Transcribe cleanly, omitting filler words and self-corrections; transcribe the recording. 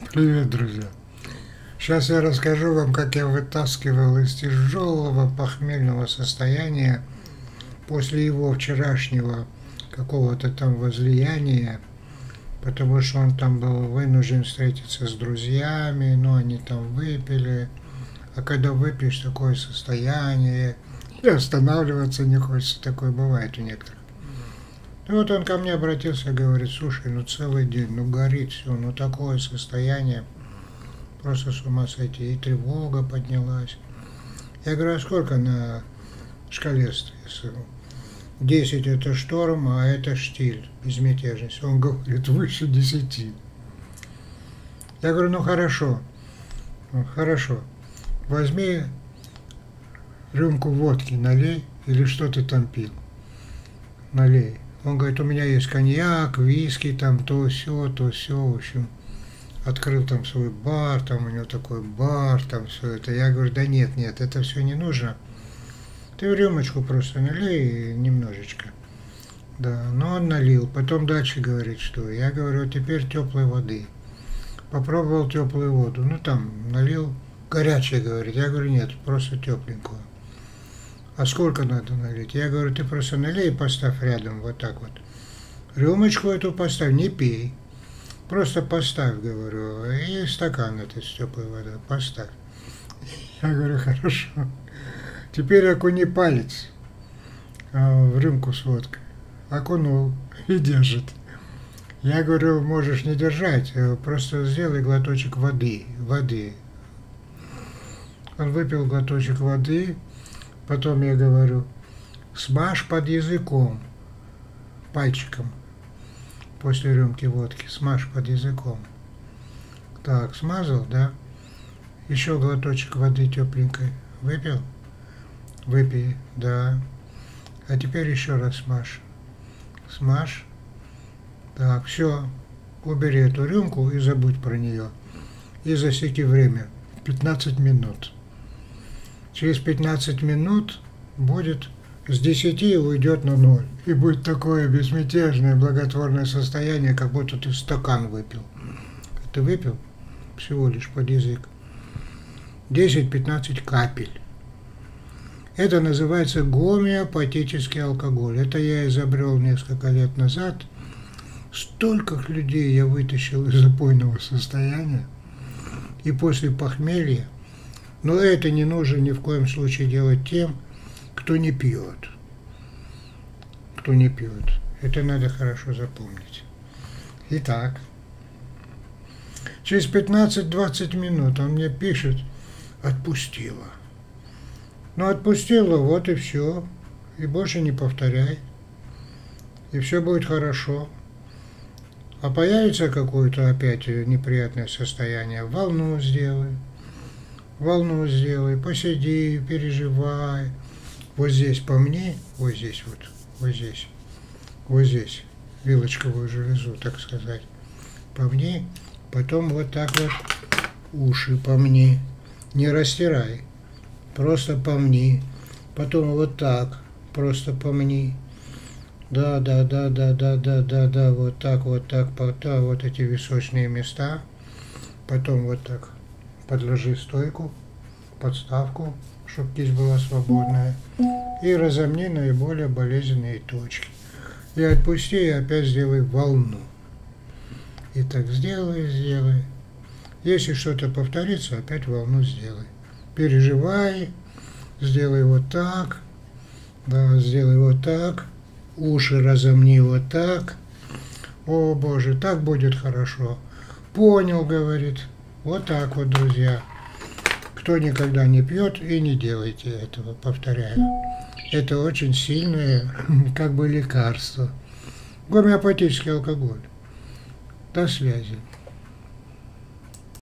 Привет, друзья! Сейчас я расскажу вам, как я вытаскивал из тяжелого похмельного состояния после его вчерашнего какого-то там возлияния, потому что он там был вынужден встретиться с друзьями, но они там выпили, а когда выпьешь такое состояние, и останавливаться не хочется, такое бывает у некоторых. И вот он ко мне обратился, говорит: слушай, ну целый день, ну горит все, ну такое состояние, просто с ума сойти, и тревога поднялась. Я говорю: а сколько на шкале стоит? 10 это шторм, а это штиль, безмятежность. Он говорит: выше 10. Я говорю: ну хорошо, возьми рюмку водки, налей, или что ты там пил, налей. Он говорит: у меня есть коньяк, виски, там то все, в общем. Открыл там свой бар, там у него такой бар, там все это. Я говорю: да нет, это все не нужно. Ты в рюмочку просто налей немножечко. Да, но он налил. Потом дальше говорит, что я говорю: теперь теплой воды. Попробовал теплую воду. Ну там налил горячее, говорит. Я говорю: нет, просто тепленькую. А сколько надо налить? Я говорю: ты просто налей и поставь рядом, вот так вот. Рюмочку эту поставь, не пей. Просто поставь, говорю, и стакан это с теплой водой поставь. Я говорю: хорошо. Теперь окуни палец в рюмку с водкой. Окунул и держит. Я говорю: можешь не держать, просто сделай глоточек воды. Он выпил глоточек воды. Потом я говорю: смажь под языком, пальчиком, после рюмки водки, смажь под языком. Так, смазал, да? Еще глоточек воды тепленькой выпил? Выпей, да. А теперь еще раз смажь. Смажь. Так, все. Убери эту рюмку и забудь про нее. И засеки время. 15 минут. Через 15 минут будет с 10 уйдет на 0. И будет такое безмятежное, благотворное состояние, как будто ты стакан выпил. Ты выпил всего лишь под язык 10-15 капель. Это называется гомеопатический алкоголь. Это я изобрел несколько лет назад. Столько людей я вытащил из запойного состояния и после похмелья. Но это не нужно ни в коем случае делать тем, кто не пьет. Кто не пьет. Это надо хорошо запомнить. Итак, через 15-20 минут он мне пишет: отпустила. Ну, отпустила, вот и все. И больше не повторяй. И все будет хорошо. А появится какое-то опять неприятное состояние, волну сделай, посиди, переживай. Вот здесь помни, вот здесь, вилочковую железу, так сказать, помни, потом вот так вот уши помни, не растирай, просто помни, потом вот так, просто помни. Да, вот так, да, вот эти височные места, потом вот так. Подложи стойку, подставку, чтобы кисть была свободная, и разомни наиболее болезненные точки. И отпусти, и опять сделай волну. И так сделай. Если что-то повторится, опять волну сделай. Переживай, сделай вот так, да, сделай вот так, уши разомни вот так. О Боже, так будет хорошо. Понял, говорит. Вот так вот, друзья. Кто никогда не пьет, и не делайте этого, повторяю. Это очень сильное, как бы лекарство. Гомеопатический алкоголь. До связи.